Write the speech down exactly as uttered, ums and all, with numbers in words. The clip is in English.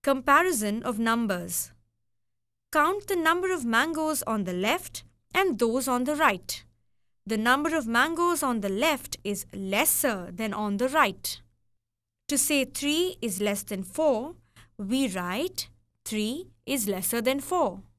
Comparison of numbers. Count the number of mangoes on the left and those on the right. The number of mangoes on the left is lesser than on the right. To say three is less than four, we write three is lesser than four.